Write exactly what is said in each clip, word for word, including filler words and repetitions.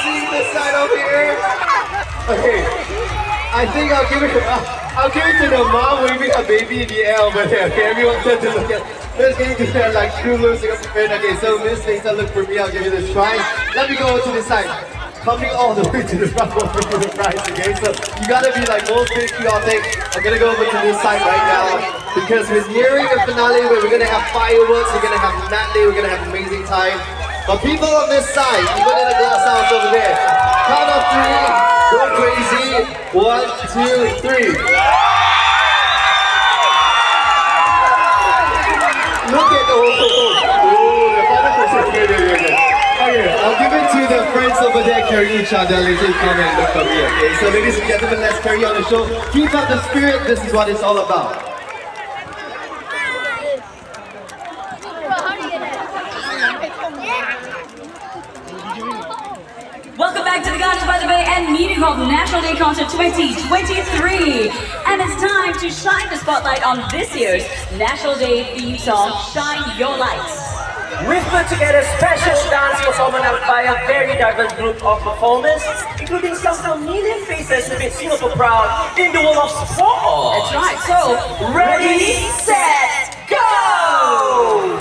see this side over here? Okay, I think I'll give it. Uh, I'll give it to the mom waving her baby in the air over there. Okay, everyone turn to look at. Let's get into that like true looks. Okay, so Miss Lisa, look for me. I'll give you this prize. Let me go to the side. Coming all the way to the front over to the prize. Okay, so you gotta be like most patriotic. I'm gonna go over to this side right now because we're nearing the finale where we're gonna have fireworks. We're gonna have Natalie. We're gonna have amazing time. But people on this side, even in the glass house over there, count of three, go crazy. One, two, three. Look at, oh, oh, oh, the final person. Okay, okay, okay. Okay, I'll give it to the friends over there carrying each other. Let's just come and look for me, okay? So ladies and gentlemen, let's carry on the show. Keep up the spirit, this is what it's all about. Welcome back to the Gardens by the Bay and Meeting Hall National Day Concert twenty twenty-three. And it's time to shine the spotlight on this year's National Day theme song, Shine Your Lights. We've put together a special dance performance by a very diverse group of performers, including some familiar faces who've been super proud in the world of sport. That's right, so ready, set, go!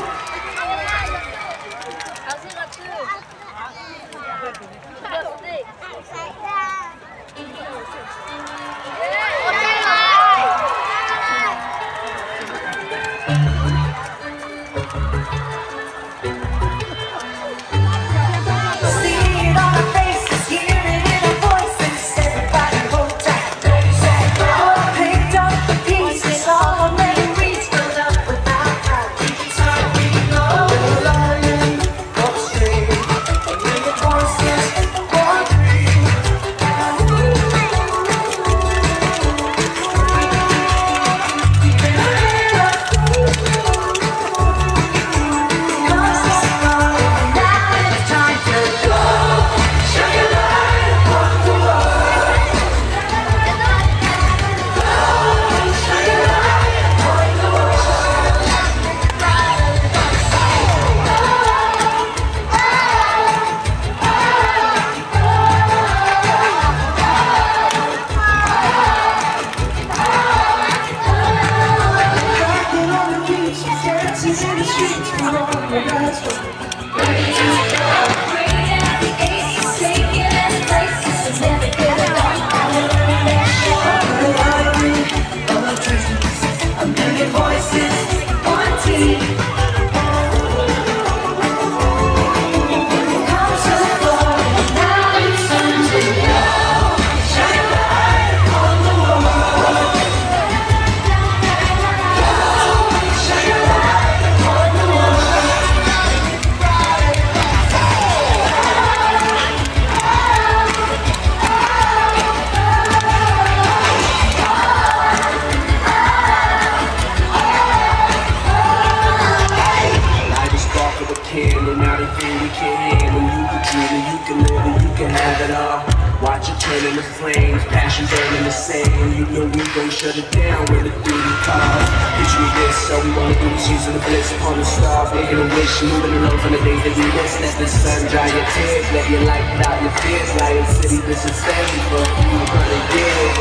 turning the flames, passion burning the same. You know we gon' shut it down when the duty calls. Picture me this, all we wanna do is using the bliss upon the stars, making a wish, moving along from the days that we miss. Let the sun dry your tears, let your light out your fears. Lion City, this is family for a few hundred years.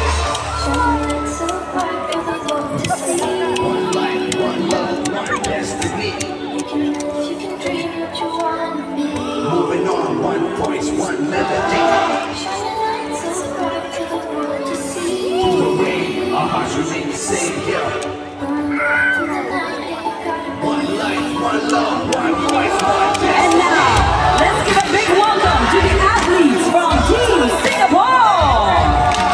Shining so bright for the world to see. One life, one love, one destiny. You can live, you can dream what you wanna be. Moving on, one voice, one melody. Shining light so bright for the world to see. Through the rain, our hearts remain the same, yeah. One life, one love, one voice, one destiny. And now, let's give a big welcome to the athletes from Team Singapore.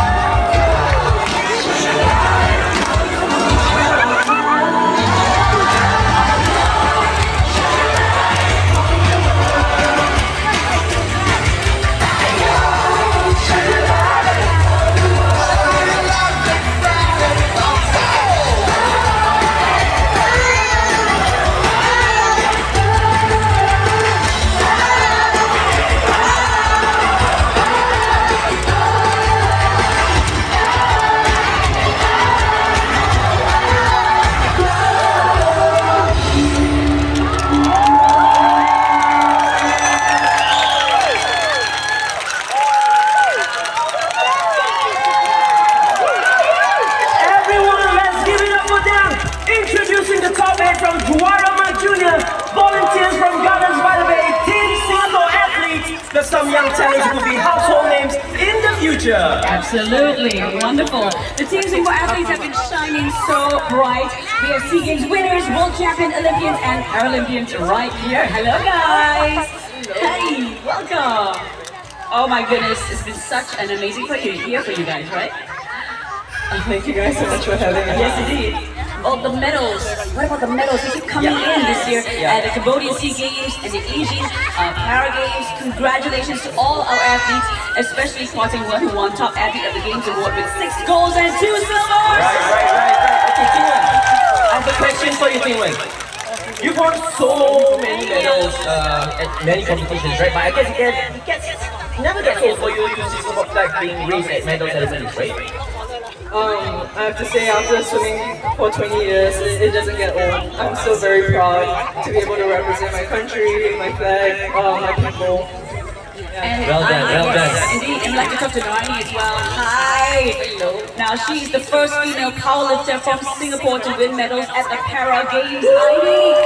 because some young talents will be household names in the future. Absolutely, wonderful. The teams and athletes have been shining so bright. We have SEA Games winners, world champion, Olympians, and Paralympians right here. Hello, guys. Hey, welcome. Oh my goodness, it's been such an amazing year for you guys, right? Oh, thank you guys so much for having us. Yes, indeed. Oh, the medals. What about the medals? They keep coming Yeah. in this year Yeah. at the Cambodian SEA Games and the Asian uh, Para Games. Congratulations to all our athletes, especially Kwateng Wen, who won Top Athlete of the Games award with six golds and two silvers. Right, right, right, right. Okay, Tingwen. I have a question for you, Tingwen. You've won so many medals uh, at many competitions, right? But I guess it gets, it gets it never gets old for you to see Singapore flag being raised at medal ceremonies, right? Um, I have to say, after swimming for twenty years, it, it doesn't get old. I'm still very proud to be able to represent my country, my flag, uh, my people. And Well done, I- well yes, done. Indeed, and I'd like to talk to Narani as well. Hi. Hello. Now, she's the first female powerlifter from Singapore to win medals at the Para Games. Heidi.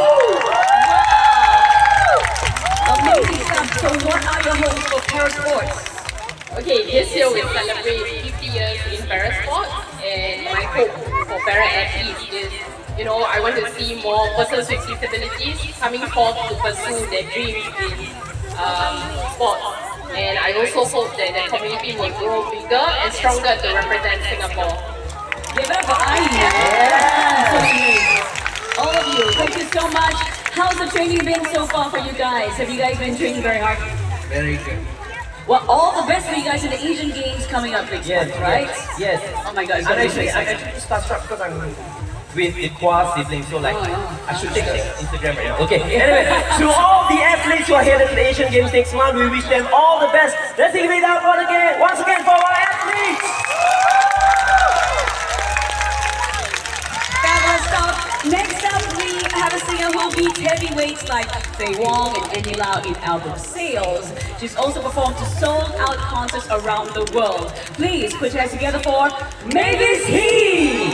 Wow. Amazing stuff. So what are your hopes for para sports? Okay, this year we celebrate fifty years in para sports, and my hope for para athletes is, you know, I want to see more persons with disabilities coming forth to pursue their dreams in um, sports. And I also hope that the community will grow bigger and stronger to represent Singapore. Give it up for Heidi. Yeah. So amazing. All of you, thank you so much. How's the training been so far for you guys? Have you guys been training very hard? Very good. Well, all the best for you guys in the Asian Games coming up next Yes, month, right? Yes. Oh my God, it's I'm gonna be so actually, I'm exciting. actually starstruck because I'm with the Kwa siblings, so like, I should take take Instagram right now. Okay, anyway, to all the athletes who are headed to the Asian Games next month, we wish them all the best. Let's give it up once again, once again for our athletes! Fabulous stuff. Next up, we have a singer who beats heavyweights like Faye Wong and Andy Lau in album sales. She's also performed to sold-out concerts around the world. Please put your hands together for Mavis Hee!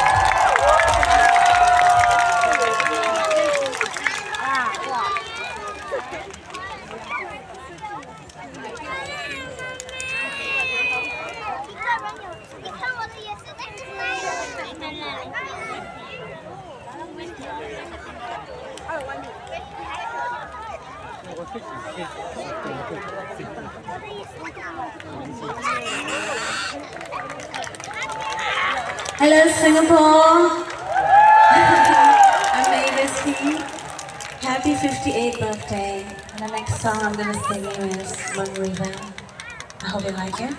Hello, Singapore. I'm Mavis Hee. Happy fifty-eighth birthday. And the next song I'm gonna sing you is Lone River. I hope you like it.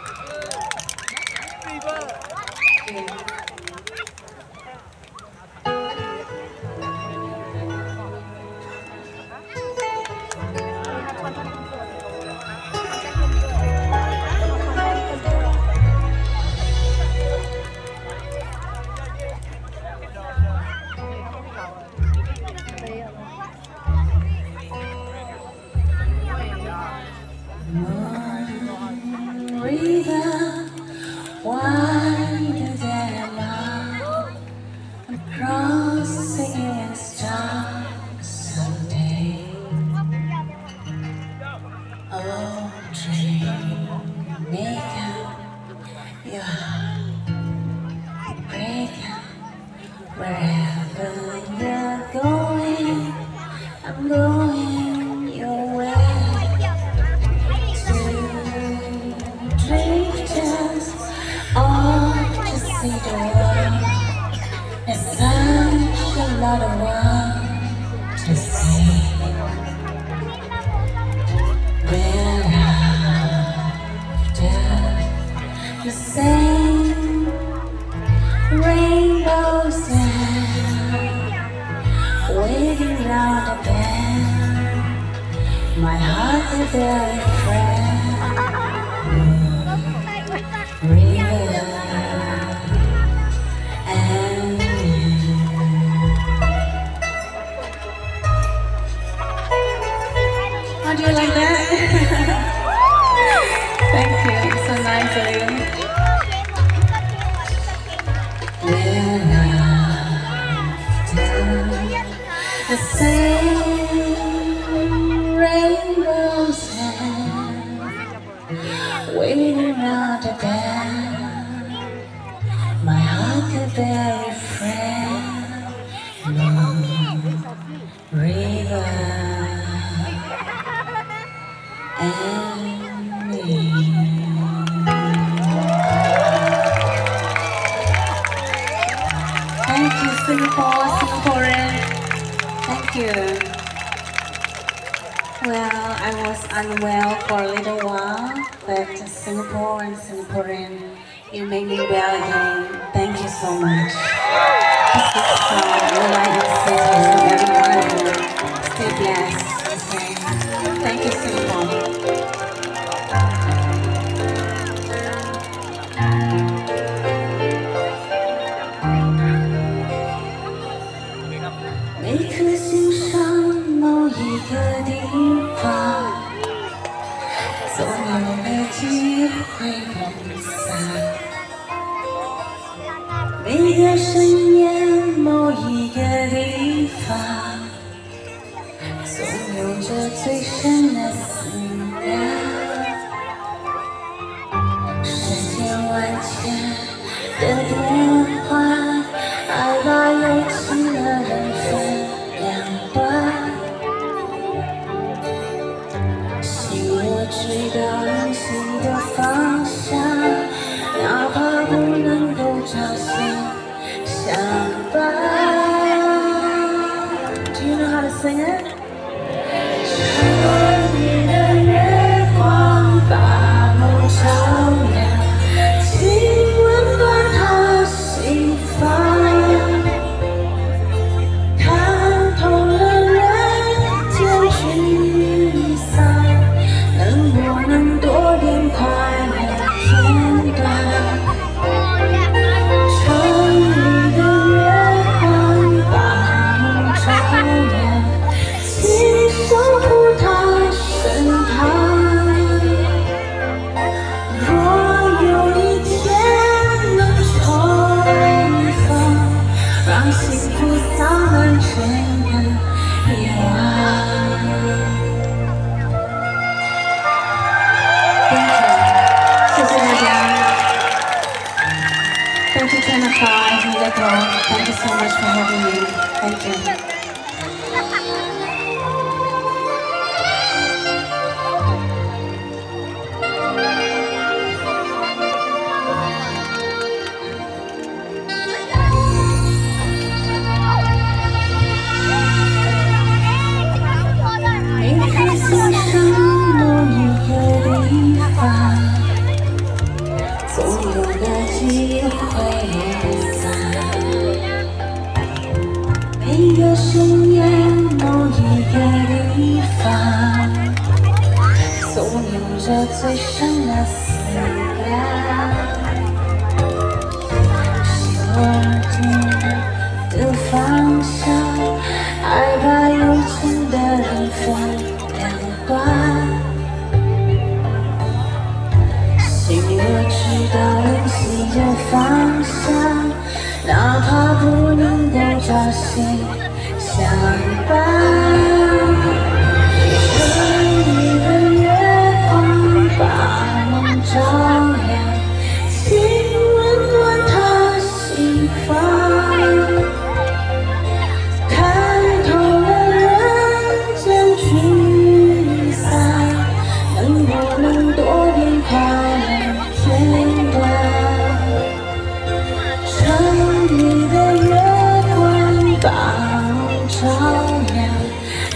Yeah. River, wider than mine, crossing in stars someday. Oh, dream maker, your heart breaker, wherever you're going, I'm going your way. Drifters off to see the world. There's such a lot of world to see. We're after the same rainbows now, waiting round a bend. My heart is very friend. River and you. How do you like that? Thank you, it's so nice of you. We're after the same rainbows and reading round the bend. My heart could barely friend. Moon, river, and me. Thank you, Singapore, Singaporean. Thank you. Well, I was unwell for a little while, but Singapore and Singaporean, you made me well again. Thank you so much. This is from Reliant Cities from everyone. Stay blessed. Okay. Thank you, Singapore.每颗心上某一个地方，总有个机会崩散。每个深夜某一个地方，总有着最深的思念。世间万千的变幻，爱把有情的人分两端。心若知道旅行的方向，哪怕不能够朝夕相伴。Do you know how to sing it? 城里的月光把梦照亮，请温暖他心房。看透了人间聚散，能不能多点快乐片段？城里的月光把梦照亮，请守护他身旁。若有一天能重逢，让幸福洒满整个夜晚。Thank you， 谢谢大家。Thank you, Jennifer, Nico. Thank you so much for having me. Thank you. 每颗心上某一个地方，总有个机会离散。每个深夜某一个地方，总有着最深的思念。心若知的方向，爱把有情的人分两端。心若知道旅行的方向，哪怕不能够朝夕相伴。城里的月光把梦照亮，请温暖他心房。看透了人间聚散，能不能多点快乐片段？城里的月光把梦照亮，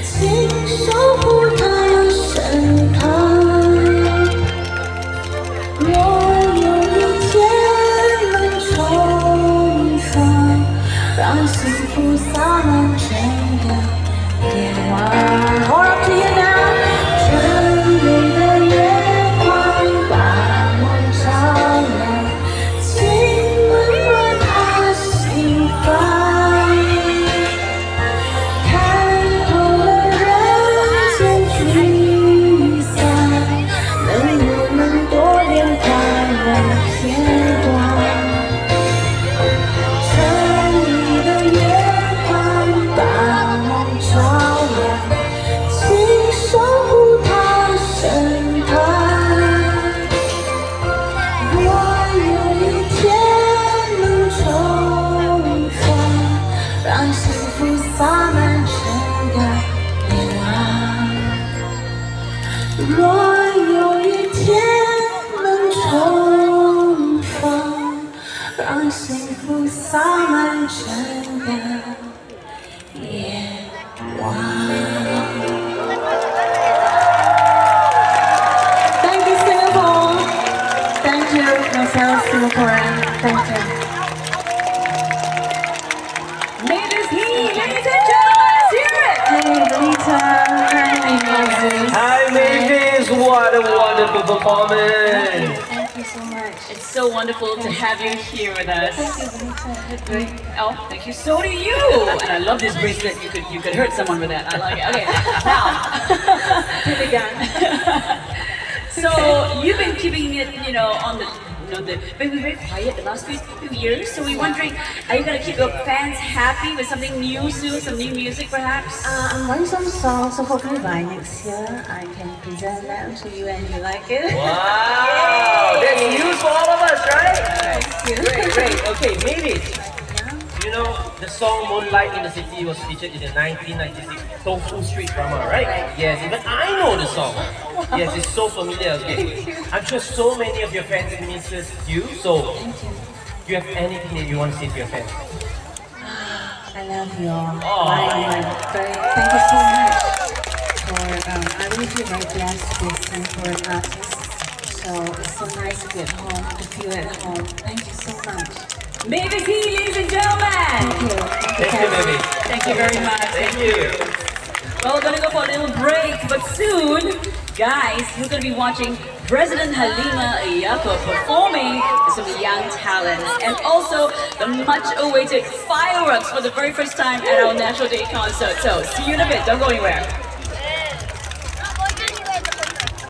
Carmen. Thank you so much. It's so wonderful to have you here with us. Thank you, Vanessa. Oh, thank you. So do you. And I love this bracelet. You could you could hurt someone with that. I like it. Okay, now. Do it again. So you've been keeping it, you know, on the, you know, the very very quiet the last few, few years. So we're wondering, are you gonna keep your fans happy with something new soon, some new music perhaps? Uh, I'm writing some songs, so hopefully by next year I can present them to you and you like it. Wow, that's news for all of us, right? Thank you. Great, great. Okay, maybe. You know, the song Moonlight in the City was featured in the nineteen ninety-six Tofu Street drama, right? Yes, even I know the song. Yes, it's so familiar. Okay. I'm sure so many of your fans misses you. So, do you have anything that you want to say to your fans? I love you all. Oh. My, my, very, thank you so much. For, um, I really feel very blessed to be seen for an artist. So it's so nice to be at home, to feel at home. Thank you so much. Mavis Hee, ladies and gentlemen! Thank you. Thank you, Mavis. Thank you very much. Thank you. Well, we're gonna go for a little break, but soon, guys, we're gonna be watching President Halima Yacob performing with some young talents, and also the much-awaited fireworks for the very first time at our National Day concert. So, see you in a bit. Don't go anywhere.